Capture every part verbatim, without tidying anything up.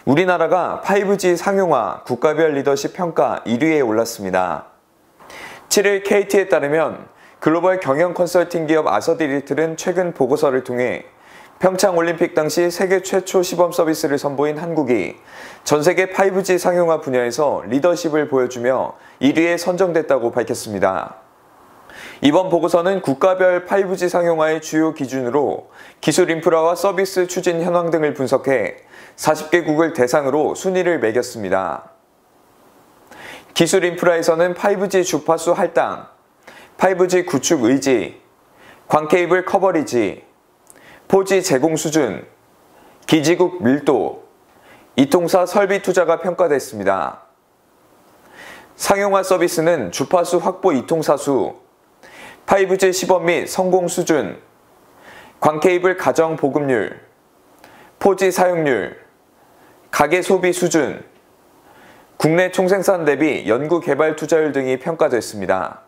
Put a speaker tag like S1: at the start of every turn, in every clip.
S1: 우리나라가 파이브지 상용화 국가별 리더십 평가 일 위에 올랐습니다. 칠 일 케이티에 따르면 글로벌 경영 컨설팅 기업 아서디리틀은 최근 보고서를 통해 평창올림픽 당시 세계 최초 시범 서비스를 선보인 한국이 전 세계 파이브지 상용화 분야에서 리더십을 보여주며 일 위에 선정됐다고 밝혔습니다. 이번 보고서는 국가별 파이브지 상용화의 주요 기준으로 기술 인프라와 서비스 추진 현황 등을 분석해 사십 개국을 대상으로 순위를 매겼습니다. 기술 인프라에서는 파이브지 주파수 할당, 파이브지 구축 의지, 광케이블 커버리지, 포지 제공 수준, 기지국 밀도, 이통사 설비 투자가 평가됐습니다. 상용화 서비스는 주파수 확보 이통사 수, 파이브지 시범 및 성공 수준, 광케이블 가정 보급률, 포지 사용률, 가계 소비 수준, 국내 총생산 대비 연구개발 투자율 등이 평가됐습니다.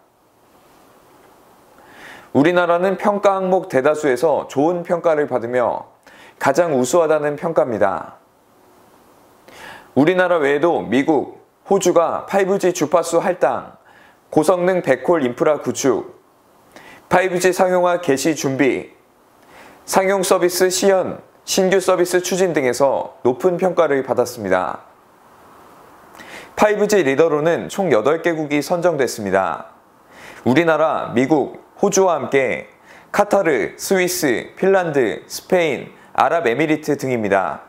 S1: 우리나라는 평가 항목 대다수에서 좋은 평가를 받으며 가장 우수하다는 평가입니다. 우리나라 외에도 미국, 호주가 파이브지 주파수 할당, 고성능 백홀 인프라 구축, 파이브지 상용화 개시 준비, 상용 서비스 시연, 신규 서비스 추진 등에서 높은 평가를 받았습니다. 파이브지 리더로는 총 여덟 개국이 선정됐습니다. 우리나라, 미국, 호주와 함께 카타르, 스위스, 핀란드, 스페인, 아랍에미리트 등입니다.